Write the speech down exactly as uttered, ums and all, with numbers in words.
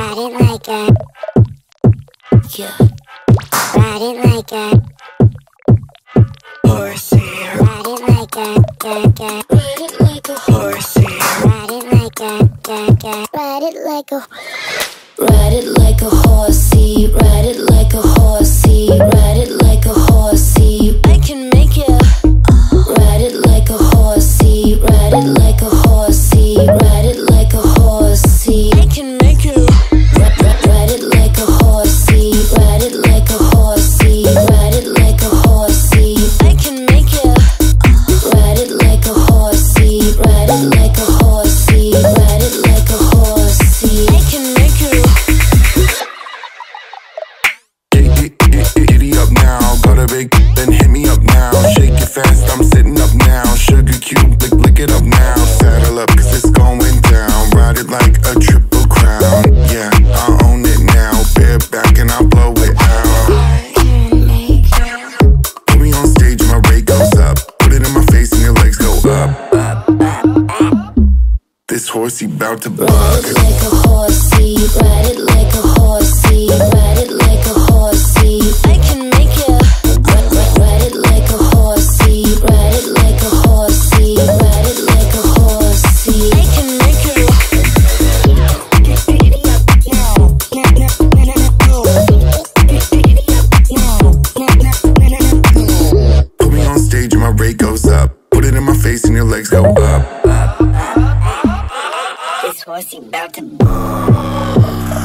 Ride it like a, yeah. Ride it like a Horsey. Ride it like a, ga, ga. Ride it like a horsey. Ride it like a, ga, ga. Ride it like a, Ride it like a horsey. Ride it like a horsey. Ride it like a horsey. I can make you ride it like a horsey. Ride it like a horsey. Ride it like a horsey. I can make you ride it like a horsey. Ride it like a horsey. Ride it like a horsey. I can make you ride it like a horsey. Ride it like a horsey. Ride it like a horsey. I can make you Giddy up now, got a big, then hit me up now. Shake it fast, I'm sitting up now. Sugar cube, lick, lick it up now. Saddle up, cause it's going down. Ride it like a triple crown. Yeah, I own it now. Bareback and I blow it out. Put me on stage and my rate goes up. Put it in my face and your legs go up. This horsey bout to buck. ride it like a horsey. Ride it like a horsey. Ride it like a horsey. I can make you ride, ride, ride it like a horsey. Ride it like a horsey. Ride it like a horsey. I can make you Put me on stage and my rate goes up. Put it in my face and your legs go up. this horsey bout to